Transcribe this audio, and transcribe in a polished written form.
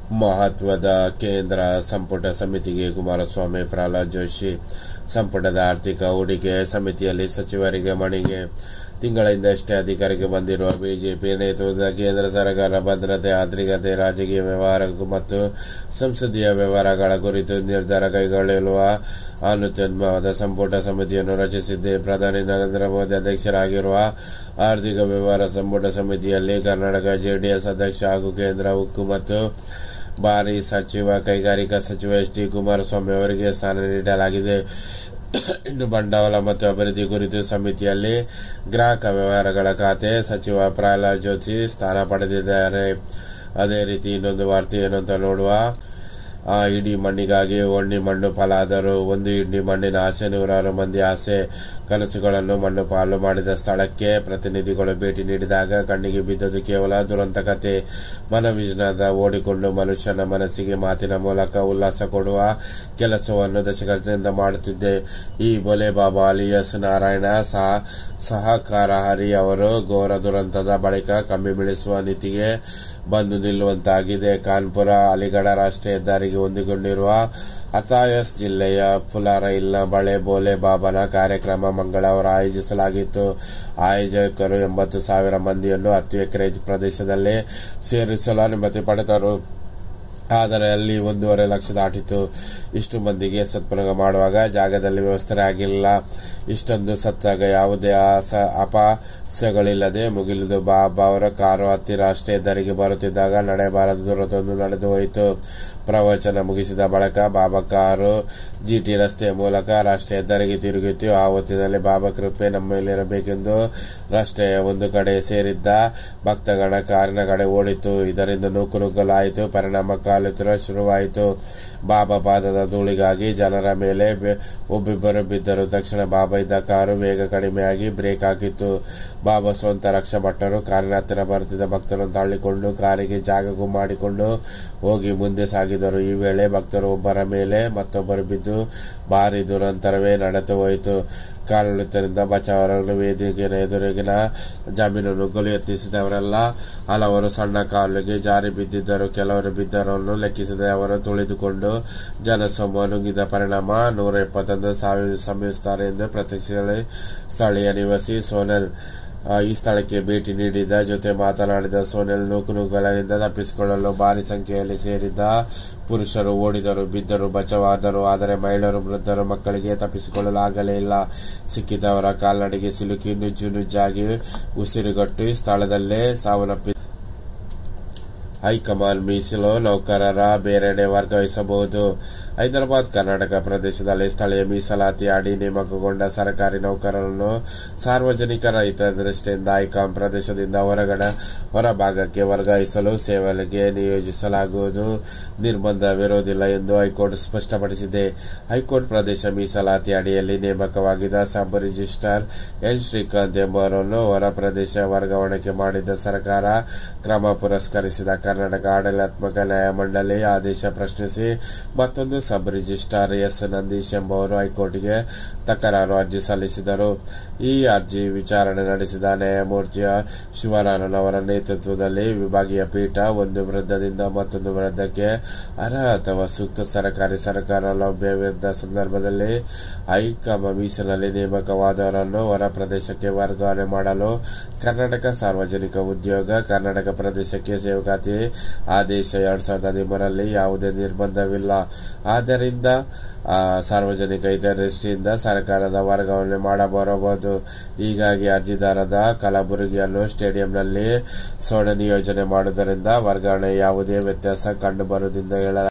ಮಹತ್ವದ ಕೇಂದ್ರ ಸಂಪುಟ ಸಮಿತಿಗೆ ಕುಮಾರಸ್ವಾಮಿ, ಪ್ರಹ್ಲಾದ್ ಜೋಶಿ. ಸಂಪುಟದ ಆರ್ಥಿಕ ಹೂಡಿಕೆ ಸಮಿತಿಯಲ್ಲಿ ಸಚಿವರಿಗೆ ಮಣಿಗೆ. ತಿಂಗಳಿಂದಷ್ಟೇ ಅಧಿಕಾರಕ್ಕೆ ಬಂದಿರುವ ಬಿಜೆಪಿ ನೇತೃತ್ವದ ಕೇಂದ್ರ ಸರ್ಕಾರ ಭದ್ರತೆ, ಆರ್ಥಿಕತೆ, ರಾಜಕೀಯ ವ್ಯವಹಾರ ಮತ್ತು ಸಂಸದೀಯ ವ್ಯವಹಾರಗಳ ಕುರಿತು ನಿರ್ಧಾರ ಕೈಗೊಳ್ಳುವ ಅತ್ಯುನ್ನತ ಸಂಪುಟ ಸಮಿತಿಯನ್ನು ರಚಿಸಿದೆ. ಪ್ರಧಾನಿ ನರೇಂದ್ರ ಮೋದಿ ಅಧ್ಯಕ್ಷರಾಗಿರುವ ಆರ್ಥಿಕ ವ್ಯವಹಾರ ಸಂಪುಟ ಸಮಿತಿಯಲ್ಲಿ ಕರ್ನಾಟಕ ಜೆಡಿಎಸ್ ಅಧ್ಯಕ್ಷ ಹಾಗೂ ಕೇಂದ್ರ ಉಕ್ಕು ಮತ್ತು ಭಾರಿ ಸಚಿವ, ಕೈಗಾರಿಕಾ ಸಚಿವ ಎಚ್ ಡಿ ಕುಮಾರಸ್ವಾಮಿ ಅವರಿಗೆ ಸ್ಥಾನ ನೀಡಲಾಗಿದೆ. ಇನ್ನು ಬಂಡವಾಳ ಮತ್ತು ಅಭಿವೃದ್ಧಿ ಕುರಿತು ಸಮಿತಿಯಲ್ಲಿ ಗ್ರಾಹಕ ವ್ಯವಹಾರಗಳ ಖಾತೆ ಸಚಿವ ಪ್ರಹ್ಲಾದ್ ಜೋಶಿ ಸ್ಥಾನ ಪಡೆದಿದ್ದಾರೆ. ಅದೇ ರೀತಿ ಇನ್ನೊಂದು ವಾರ್ತೆ ಏನು ಅಂತ ನೋಡುವ. ಇಡೀ ಮಣ್ಣಿಗಾಗಿ ಒಣ್ಣಿ ಮಣ್ಣು ಪಾಲಾದರು. ಒಂದು ಇಡೀ ಮಣ್ಣಿನ ಆಸೆ ನೂರಾರು ಮಂದಿ ಆಸೆ ಕನಸುಗಳನ್ನು ಮಣ್ಣು ಪಾಲು ಮಾಡಿದ ಸ್ಥಳಕ್ಕೆ ಪ್ರತಿನಿಧಿಗಳು ಭೇಟಿ ನೀಡಿದಾಗ ಕಣ್ಣಿಗೆ ಬಿದ್ದದ್ದು ಕೇವಲ ದುರಂತ ಕತೆ. ಮನೋವಿಜ್ಞಾನ ಓಡಿಕೊಂಡು ಮನುಷ್ಯನ ಮನಸ್ಸಿಗೆ ಮಾತಿನ ಮೂಲಕ ಉಲ್ಲಾಸ ಕೊಡುವ ಕೆಲಸವನ್ನು ದಶಕದಿಂದ ಮಾಡುತ್ತಿದ್ದೆ ಈ ಭೋಲೆ ಬಾಬಾ ಅಲಿಯಾಸ್ ನಾರಾಯಣ ಸಹಕಾರ ಹರಿ ಅವರು ಘೋರ ದುರಂತದ ಬಳಿಕ ಕಂಬಿ ಮಿಳಿಸುವ ನೀತಿಗೆ ಬಂದು ನಿಲ್ಲುವಂತಾಗಿದೆ. ಕಾನ್ಪುರ ಅಲಿಗಢ ರಾಷ್ಟ್ರೀಯ ಹೆದ್ದಾರಿಗೆ ಹೊಂದಿಕೊಂಡಿರುವ ಹತಾಯಸ್ ಜಿಲ್ಲೆಯ ಫುಲಾರೈಲ್ನ ಬಳೆ ಭೋಲೆ ಬಾಬಾನ ಕಾರ್ಯಕ್ರಮ ಮಂಗಳವಾರ ಆಯೋಜಿಸಲಾಗಿತ್ತು. ಆಯೋಜಕರು 80,000 ಮಂದಿಯನ್ನು 10 ಎಕರೆ ಪ್ರದೇಶದಲ್ಲಿ ಸೇರಿಸಲು ಅನುಮತಿ ಪಡೆದರು. ಆದರೆ ಅಲ್ಲಿ 1.5 ಲಕ್ಷ ದಾಟಿತು. ಇಷ್ಟು ಮಂದಿಗೆ ಸತ್ಪುನಗ ಮಾಡುವಾಗ ಜಾಗದಲ್ಲಿ ವ್ಯವಸ್ಥೆ ಆಗಿಲ್ಲ. ಇಷ್ಟೊಂದು ಸತ್ತಾಗ ಯಾವುದೇ ಅಪಾಸ್ಯಗಳಿಲ್ಲದೆ ಮುಗಿಲಿದು. ಬಾಬಾ ಅವರ ಕಾರು ಹತ್ತಿ ರಾಷ್ಟ್ರೀಯ ಹೆದ್ದಾರಿಗೆ ಬರುತ್ತಿದ್ದಾಗ ನಡೆಯಬಾರದ ದುರಂತವೊಂದು ನಡೆದು ಹೋಯಿತು. ಪ್ರವಚನ ಮುಗಿಸಿದ ಬಳಿಕ ಬಾಬಾ ಕಾರು ಜಿಟಿ ರಸ್ತೆಯ ಮೂಲಕ ರಾಷ್ಟ್ರೀಯ ಹೆದ್ದಾರಿಗೆ ತಿರುಗಿತು. ಆ ಹೊತ್ತಿನಲ್ಲಿ ಬಾಬಾ ಕೃಪೆ ನಮ್ಮ ಮೇಲಿರಬೇಕೆಂದು ರಸ್ತೆಯ ಒಂದು ಕಡೆ ಸೇರಿದ್ದ ಭಕ್ತಗಣ ಕಾರಿನ ಕಡೆ ಓಡಿತು. ಇದರಿಂದ ನೂಕುನುಗ್ಗಲಾಯಿತು. ಪರಿಣಾಮ ಕಾಲುತರ ಶುರುವಾಯಿತು. ಬಾಬಾ ಪಾದದ ಧೂಳಿಗಾಗಿ ಜನರ ಮೇಲೆ ಒಬ್ಬಿಬ್ಬರು ಬಿದ್ದರು. ತಕ್ಷಣ ಬಾಬಾ ಇದ್ದ ಕಾರು ವೇಗ ಕಡಿಮೆಯಾಗಿ ಬ್ರೇಕ್ ಹಾಕಿತ್ತು. ಬಾಬಾ ಸ್ವಂತ ರಕ್ಷಾ ಭಟ್ಟರು ಕಾರಿನ ಹತ್ತಿರ ಬರುತ್ತಿದ್ದ ಭಕ್ತರನ್ನು ತಳ್ಳಿಕೊಂಡು ಕಾರಿಗೆ ಜಾಗ ಮಾಡಿಕೊಂಡು ಹೋಗಿ ಮುಂದೆ ಸಾಗಿದರು. ಈ ವೇಳೆ ಭಕ್ತರು ಒಬ್ಬರ ಮೇಲೆ ಮತ್ತೊಬ್ಬರು ಬಿದ್ದು ಭಾರಿ ದುರಂತರವೇ ನಡೆದು ಹೋಯಿತು. ಕಾಲುಳಿತದಿಂದ ಬಚಾವರಲು ವೇದಿಕೆಯ ಎದುರಿಗಿನ ಜಮೀನು ನುಗ್ಗಲು ಯತ್ನಿಸಿದವರೆಲ್ಲ ಹಲವರು ಸಣ್ಣ ಕಾಲಿಗೆ ಜಾರಿ ಬಿದ್ದಿದ್ದರು. ಕೆಲವರು ಬಿದ್ದವರನ್ನು ಲೆಕ್ಕಿಸದೆ ಅವರು ತುಳಿದುಕೊಂಡು ಜನಸಮೂಹ ನುಗ್ಗಿದ ಪರಿಣಾಮ 171 ಸಾವಿರ ಸಂಭವಿಸುತ್ತಾರೆ ಎಂದು ಪ್ರತ್ಯಕ್ಷ ಸ್ಥಳೀಯ ನಿವಾಸಿ ಸೋನೆಲ್ ಈ ಸ್ಥಳಕ್ಕೆ ಭೇಟಿ ನೀಡಿದ ಜೊತೆ ಮಾತನಾಡಿದ ಸೋನೆಲ್ ನೂಕುನುಗ್ಗಲಿನಿಂದ ತಪ್ಪಿಸಿಕೊಳ್ಳಲು ಭಾರಿ ಸಂಖ್ಯೆಯಲ್ಲಿ ಸೇರಿದ್ದ ಪುರುಷರು ಓಡಿದರು, ಬಿದ್ದರು, ಬಚಾವಾದರು. ಆದರೆ ಮಹಿಳೆಯರು, ವೃದ್ಧರು, ಮಕ್ಕಳಿಗೆ ತಪ್ಪಿಸಿಕೊಳ್ಳಲು ಆಗಲೇ ಇಲ್ಲ. ಸಿಕ್ಕಿದವರ ಕಾಲ್ನಡಿಗೆ ಸಿಲುಕಿ ನುಜ್ಜಾಗಿ ಉಸಿರುಗಟ್ಟಿ ಸ್ಥಳದಲ್ಲೇ ಸಾವನ್ನಪ್ಪಿದ್ದಾರೆ. ಹೈಕಮಾಂಡ್ ಮೀಸಲು ನೌಕರರ ಬೇರೆಡೆ ವರ್ಗಾಯಿಸಬಹುದು. ಹೈದರಾಬಾದ್ ಕರ್ನಾಟಕ ಪ್ರದೇಶದಲ್ಲಿ ಸ್ಥಳೀಯ ಮೀಸಲಾತಿ ಅಡಿ ನೇಮಕಗೊಂಡ ಸರ್ಕಾರಿ ನೌಕರರನ್ನು ಸಾರ್ವಜನಿಕರ ಹಿತದೃಷ್ಟಿಯಿಂದ ಹೈಕಮಾಂಡ್ ಪ್ರದೇಶದಿಂದ ಹೊರಭಾಗಕ್ಕೆ ವರ್ಗಾಯಿಸಲು ಸೇವೆಗೆ ನಿಯೋಜಿಸಲಾಗುವುದು. ನಿರ್ಬಂಧವಿರುವುದಿಲ್ಲ ಎಂದು ಹೈಕೋರ್ಟ್ ಸ್ಪಷ್ಟಪಡಿಸಿದೆ. ಹೈಕೋರ್ಟ್ ಪ್ರದೇಶ ಮೀಸಲಾತಿ ಅಡಿಯಲ್ಲಿ ನೇಮಕವಾಗಿದ್ದ ಸಬ್ ರಿಜಿಸ್ಟ್ರಾರ್ ಎನ್ ಶ್ರೀಕಾಂತ್ ಎಂಬುವರನ್ನು ಹೊರ ಪ್ರದೇಶ ವರ್ಗಾವಣೆ ಮಾಡಿದ್ದ ಸರ್ಕಾರ ಕ್ರಮ ಪುರಸ್ಕರಿಸಿದ ಕರ್ನಾಟಕ ಆಡಳಿತಾತ್ಮಕ ನ್ಯಾಯಮಂಡಳಿ ಆದೇಶ ಪ್ರಶ್ನಿಸಿ ಮತ್ತೊಂದು ಸಬ್ ರಿಜಿಸ್ಟ್ರಾರ್ ಎಸ್ ನಂದೀಶ್ ಎಂಬುವರು ಹೈಕೋರ್ಟ್ಗೆ ತಕರಾರು ಅರ್ಜಿ ಸಲ್ಲಿಸಿದರು. ಈ ಅರ್ಜಿ ವಿಚಾರಣೆ ನಡೆಸಿದ ನ್ಯಾಯಮೂರ್ತಿ ಶಿವನಾರಾಯಣ್ ಅವರ ನೇತೃತ್ವದಲ್ಲಿ ವಿಭಾಗೀಯ ಪೀಠ ಒಂದು ವೃತ್ತದಿಂದ ಮತ್ತೊಂದು ವೃತ್ತಕ್ಕೆ ಅರ್ಹ ಅಥವಾ ಸೂಕ್ತ ಸರ್ಕಾರ ಲಭ್ಯವಿದ್ದ ಸಂದರ್ಭದಲ್ಲಿ ಹೈಕಮಾಂಡ್ ಮೀಸಲಲ್ಲಿ ನೇಮಕವಾದವರನ್ನು ಹೊರ ಪ್ರದೇಶಕ್ಕೆ ವರ್ಗಾವಣೆ ಮಾಡಲು ಕರ್ನಾಟಕ ಸಾರ್ವಜನಿಕ ಉದ್ಯೋಗ ಕರ್ನಾಟಕ ಪ್ರದೇಶಕ್ಕೆ ಸೇವಕಾತಿ ಆದೇಶ 2013ರಲ್ಲಿ ಯಾವುದೇ ನಿರ್ಬಂಧವಿಲ್ಲ. ಆದ್ದರಿಂದ ಸಾರ್ವಜನಿಕ ಹಿತದೃಷ್ಟಿಯಿಂದ ಸರ್ಕಾರದ ವರ್ಗಾವಣೆ ಮಾಡಬರಬಹುದು. ಹೀಗಾಗಿ ಅರ್ಜಿದಾರರ ಕಲಬುರಗಿಯನ್ನು ಸ್ಟೇಡಿಯಂನಲ್ಲಿ ನಿಯೋಜನೆ ಮಾಡುವುದರಿಂದ ವರ್ಗಾವಣೆ ಯಾವುದೇ ವ್ಯತ್ಯಾಸ ಕಂಡುಬರುವುದಿಲ್ಲ ಹೇಳಲಾಗಿದೆ.